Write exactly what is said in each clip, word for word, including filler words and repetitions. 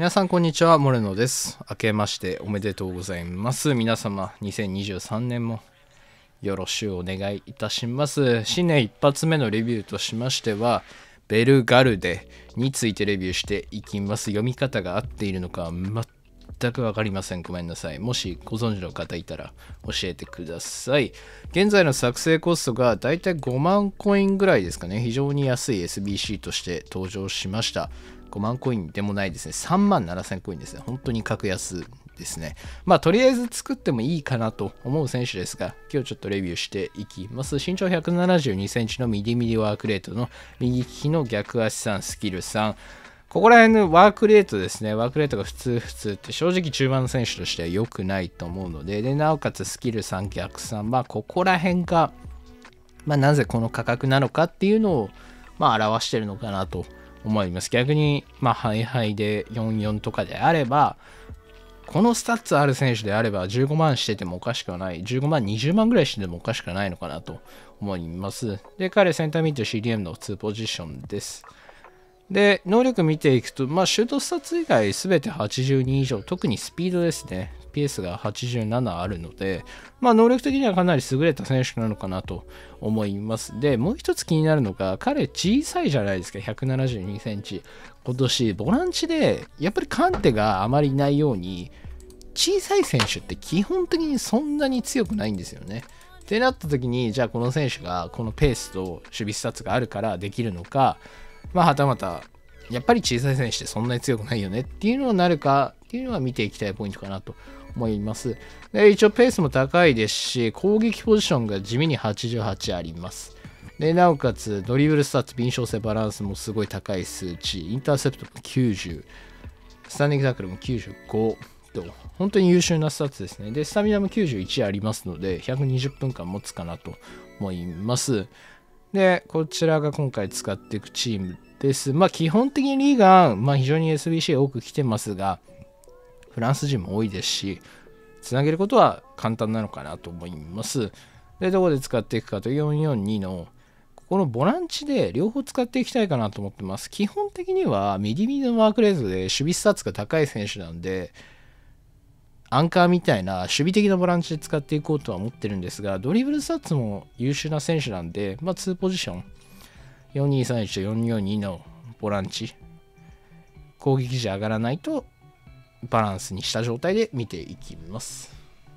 皆さんこんにちは、モレノです。明けましておめでとうございます。皆様にせんにじゅうさんねんもよろしゅうお願いいたします。新年一発目のレビューとしましてはベルガルデについてレビューしていきます。読み方が合っているのか全く分かりません。ごめんなさい。もしご存知の方いたら教えてください。現在の作成コストがだいたいごまんコインぐらいですかね。非常に安い エスビーシー として登場しました。ごまんコインでもないですね。さんまんななせんコインですね。本当に格安ですね。まあとりあえず作ってもいいかなと思う選手ですが、今日ちょっとレビューしていきます。身長ひゃくななじゅうにセンチのミディミディワークレートの右利きの逆足さんスキルさん。ここら辺のワークレートですね。ワークレートが普通普通って正直中盤の選手としては良くないと思うので、でなおかつスキルさん逆さん、まあここら辺が、まあなぜこの価格なのかっていうのを、まあ表してるのかなと思います。逆に、まあハイハイでよんじゅうよんとかであれば、このスタッツある選手であればじゅうごまんしててもおかしくはない。じゅうごまん、にじゅうまんぐらいしててもおかしくはないのかなと思います。で、彼センターミッド シーディーエム のにポジションです。で、能力見ていくと、まあ、シュートスタッツ以外すべてはちじゅうに以上、特にスピードですね。ピーエス がはちじゅうななあるので、まあ、能力的にはかなり優れた選手なのかなと思います。で、もう一つ気になるのが、彼小さいじゃないですか、ひゃくななじゅうにセンチ。今年、ボランチで、やっぱりカンテがあまりいないように、小さい選手って基本的にそんなに強くないんですよね。ってなった時に、じゃあこの選手がこのペースと守備スタッツがあるからできるのか、まあ、はたまた、やっぱり小さい選手ってそんなに強くないよねっていうのになるかっていうのは見ていきたいポイントかなと思います。で、一応ペースも高いですし、攻撃ポジションが地味にはちじゅうはちあります。で、なおかつドリブルスタッツ、敏捷性バランスもすごい高い数値、インターセプトもきゅうじゅう、スタンディングタックルもきゅうじゅうごと、本当に優秀なスタッツですね。で、スタミナもきゅうじゅういちありますので、ひゃくにじゅっぷんかん持つかなと思います。で、こちらが今回使っていくチームです。まあ基本的にリーガン、まあ非常に エスビーシー 多く来てますが、フランス人も多いですし、つなげることは簡単なのかなと思います。で、どこで使っていくかとよんよんにの、ここのボランチで両方使っていきたいかなと思ってます。基本的にはミディミディのワークレートで守備スタッツが高い選手なんで、アンカーみたいな守備的なボランチで使っていこうとは思ってるんですが、ドリブルスタッツも優秀な選手なんで、まあにポジション、よんにさんいちとよんよんにのボランチ、攻撃時上がらないとバランスにした状態で見ていきます。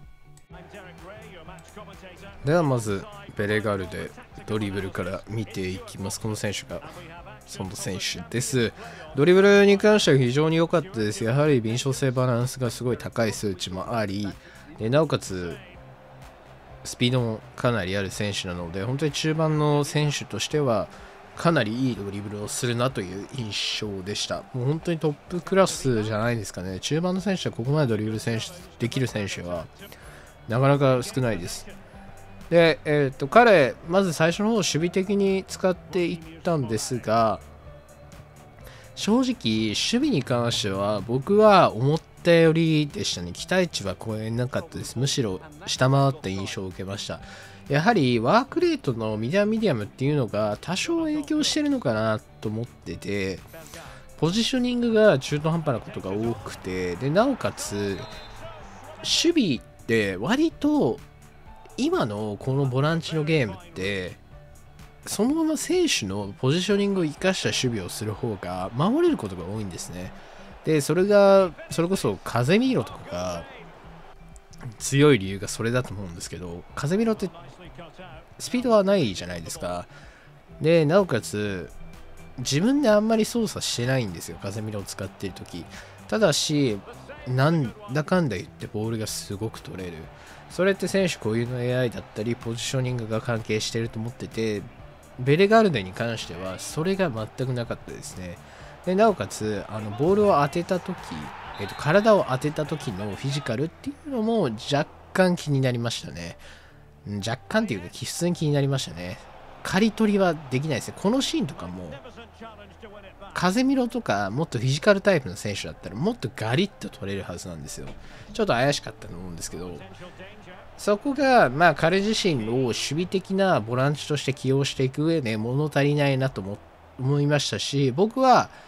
ではまずベレガルでドリブルから見ていきます。この選手がその選手です。ドリブルに関しては非常に良かったです。やはり敏捷性バランスがすごい高い数値もあり、でなおかつスピードもかなりある選手なので、本当に中盤の選手としてはかなりいいドリブルをするなという印象でした。もう本当にトップクラスじゃないですかね。中盤の選手はここまでドリブル選手できる選手はなかなか少ないです。で、えー、と彼、まず最初の方守備的に使っていったんですが、正直守備に関しては僕は思ったよりでしたね。期待値は超えなかったです。むしろ下回った印象を受けました。やはりワークレートのミディアミディアムっていうのが多少影響してるのかなと思ってて、ポジショニングが中途半端なことが多くて、でなおかつ守備って割と今のこのボランチのゲームってそのまま選手のポジショニングを生かした守備をする方が守れることが多いんですね。でそれがそれこそ風見ろとかが強い理由がそれだと思うんですけど、風見ろってスピードはないじゃないですか。でなおかつ自分であんまり操作してないんですよ、風見ろを使っているとき。ただしなんだかんだ言ってボールがすごく取れる。それって選手固有の エーアイ だったりポジショニングが関係していると思ってて、ベレガルデに関してはそれが全くなかったですね。でなおかつあのボールを当てた時、えー、と体を当てた時のフィジカルっていうのも若干気になりましたね。若干っていうか普通に気になりましたね。刈り取りはできないですね。このシーンとかも風見ろとかもっとフィジカルタイプの選手だったらもっとガリッと取れるはずなんですよ。ちょっと怪しかったと思うんですけど、そこがまあ彼自身を守備的なボランチとして起用していく上で物足りないなと思いましたし、僕は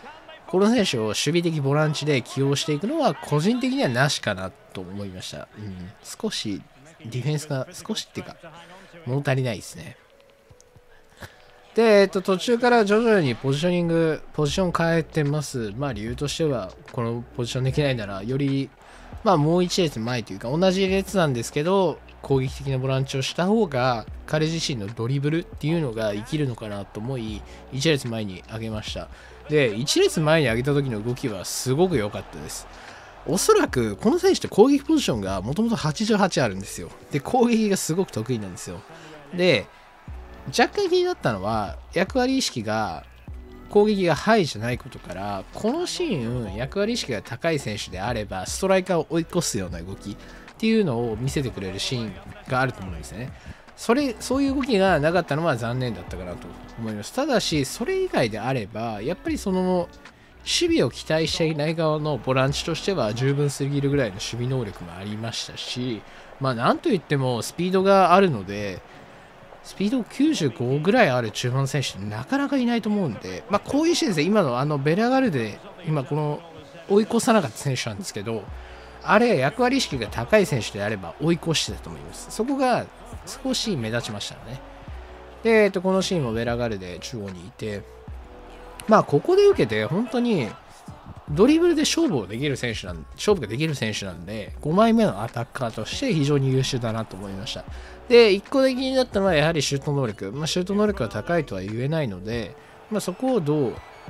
この選手を守備的ボランチで起用していくのは個人的にはなしかなと思いました。うん、少しディフェンスが少しっていうか物足りないですね。で、えっと、途中から徐々にポジショニング、ポジション変えてます。まあ理由としては、このポジションできないなら、より、まあもう一列前というか、同じ列なんですけど、攻撃的なボランチをした方が、彼自身のドリブルっていうのが生きるのかなと思い、一列前に上げました。で、一列前に上げた時の動きはすごく良かったです。おそらく、この選手って攻撃ポジションがもともとはちじゅうはちあるんですよ。で、攻撃がすごく得意なんですよ。で、若干気になったのは役割意識が攻撃がハイじゃないことから、このシーン役割意識が高い選手であればストライカーを追い越すような動きっていうのを見せてくれるシーンがあると思うんですよね。それそういう動きがなかったのは残念だったかなと思います。ただしそれ以外であればやっぱりその守備を期待していない側のボランチとしては十分すぎるぐらいの守備能力もありましたし、まあなんといってもスピードがあるので、スピードきゅうじゅうごぐらいある中盤選手ってなかなかいないと思うんで、まあ、こういうシーンですね、今のあのベラガルデ、今この追い越さなかった選手なんですけど、あれ役割意識が高い選手であれば追い越してたと思います。そこが少し目立ちましたね。で、えっと、このシーンもベラガルデ中央にいて、まあここで受けて本当にドリブルで勝負をできる選手なん、勝負ができる選手なんで、ごまいめのアタッカーとして非常に優秀だなと思いました。で、いっこだけ気になったのはやはりシュート能力。まあ、シュート能力が高いとは言えないので、まあ、そこをどう、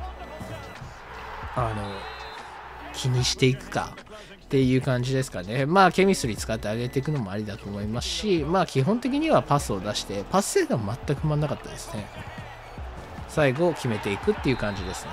あの、気にしていくかっていう感じですかね。まあ、ケミストリー使ってあげていくのもありだと思いますし、まあ、基本的にはパスを出して、パス精度は全く不満なかったですね。最後、決めていくっていう感じですね。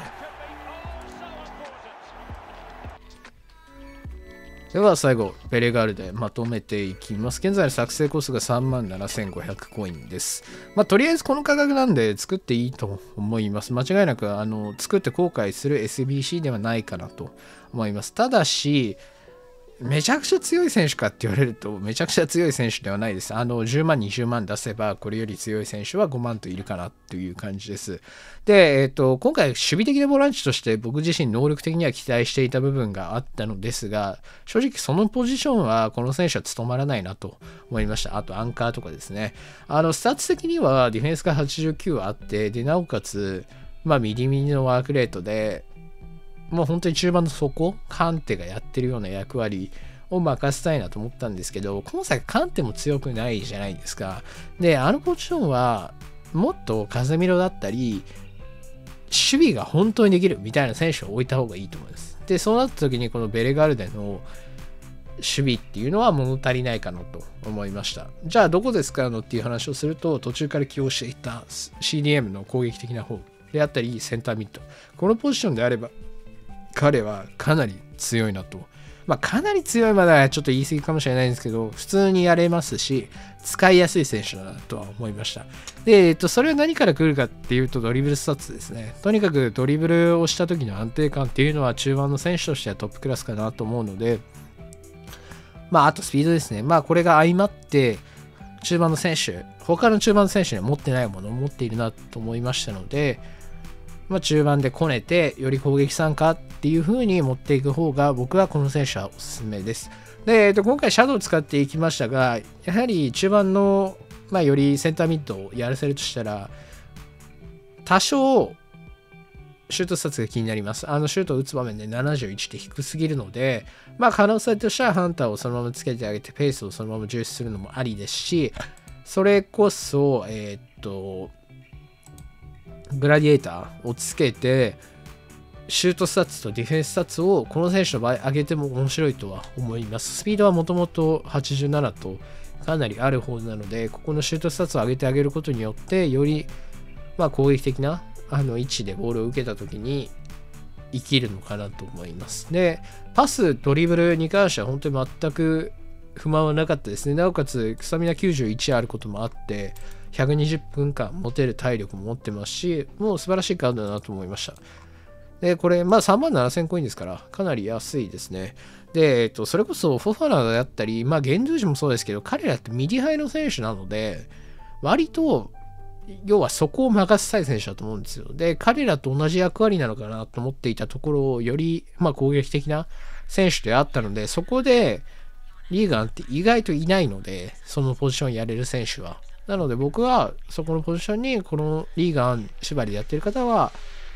では最後、ベレガルでまとめていきます。現在の作成コストが さんまんななせんごひゃく コインです。まあ、とりあえずこの価格なんで作っていいと思います。間違いなくあの作って後悔する エスビーシー ではないかなと思います。ただし、めちゃくちゃ強い選手かって言われると、めちゃくちゃ強い選手ではないです。あの、じゅうまん、にじゅうまん出せば、これより強い選手はごまんといるかなという感じです。で、えっと、今回、守備的なボランチとして僕自身能力的には期待していた部分があったのですが、正直そのポジションはこの選手は務まらないなと思いました。あと、アンカーとかですね。あの、スタッツ的にはディフェンスがはちじゅうきゅうあって、で、なおかつ、まあ、ミリミリのワークレートで、もう本当に中盤の底、カンテがやってるような役割を任せたいなと思ったんですけど、今作カンテも強くないじゃないですか。で、あのポジションはもっとカゼミロだったり、守備が本当にできるみたいな選手を置いた方がいいと思います。で、そうなった時にこのベレガルデの守備っていうのは物足りないかなと思いました。じゃあどこで使うのっていう話をすると、途中から起用していた シーディーエム の攻撃的な方であったり、センターミッド。このポジションであれば、彼はかなり強いなと。まあ、かなり強いまではちょっと言い過ぎかもしれないんですけど、普通にやれますし、使いやすい選手だなとは思いました。で、えっと、それは何から来るかっていうと、ドリブルスタッツですね。とにかくドリブルをした時の安定感っていうのは中盤の選手としてはトップクラスかなと思うので、まあ、あとスピードですね。まあ、これが相まって、中盤の選手、他の中盤の選手には持ってないものを持っているなと思いましたので、まあ、中盤でこねてより攻撃参加っていう風に持っていく方が僕はこの選手はおすすめです。で、えっと、今回シャドウを使っていきましたが、やはり中盤の、まあ、よりセンターミッドをやらせるとしたら、多少シュートスタッツが気になります。あのシュートを打つ場面でななじゅういちって低すぎるので、まあ、可能性としてはハンターをそのままつけてあげてペースをそのまま重視するのもありですし、それこそ、えっと、グラディエーターをつけてシュートスタッツとディフェンススタッツをこの選手の場合上げても面白いとは思います。スピードはもともとはちじゅうななとかなりある方なので、ここのシュートスタッツを上げてあげることによってよりまあ攻撃的なあの位置でボールを受けた時に生きるのかなと思います。で、パス、ドリブルに関しては本当に全く不満はなかったですね。なおかつスタミナきゅうじゅういちあることもあってひゃくにじゅっぷんかん持てる体力も持ってますし、もう素晴らしいカードだなと思いました。で、これ、まあさんまんななせんコインですから、かなり安いですね。で、えっと、それこそフォファナだったり、まあゲンドゥージもそうですけど、彼らって右ハイの選手なので、割と要はそこを任せたい選手だと思うんですよ。で、彼らと同じ役割なのかなと思っていたところを、より、まあ、攻撃的な選手であったので、そこで、リーガンって意外といないので、そのポジションやれる選手は。なので僕は、そこのポジションに、このリーガン縛りでやってる方は、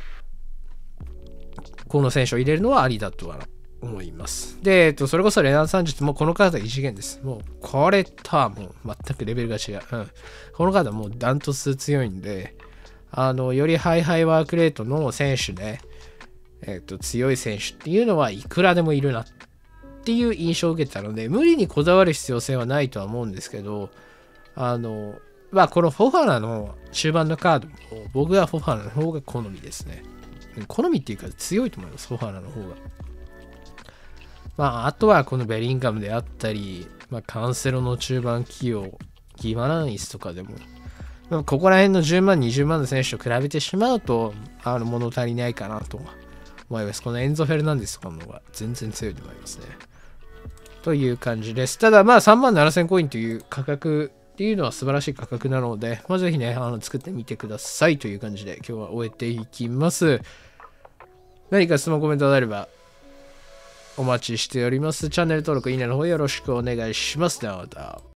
この選手を入れるのはありだとは思います。で、えっと、それこそレナーさんじゅうもうこのカードは異次元です。もう、これとはもう全くレベルが違う。うん。このカードはもうダントツ強いんで、あの、よりハイハイワークレートの選手で、えっと、強い選手っていうのはいくらでもいるなっていう印象を受けたので、無理にこだわる必要性はないとは思うんですけど、あの、まあ、このフォファナの終盤のカードも、僕はフォファナの方が好みですね。好みっていうか強いと思います、フォファナの方が。まあ、あとはこのベリンガムであったり、まあ、カンセロの中盤起用、ギマランイスとかでも、まあ、ここら辺のじゅうまん、にじゅうまんの選手と比べてしまうと、あの物足りないかなと思います。このエンゾ・フェルナンデスとかの方が全然強いと思いますね。という感じです。ただ、まあ、さんまんななせんコインという価格っていうのは素晴らしい価格なので、まあ、ぜひね、あの作ってみてくださいという感じで今日は終えていきます。何か質問、コメントがあればお待ちしております。チャンネル登録、いいねの方よろしくお願いします。ではまた。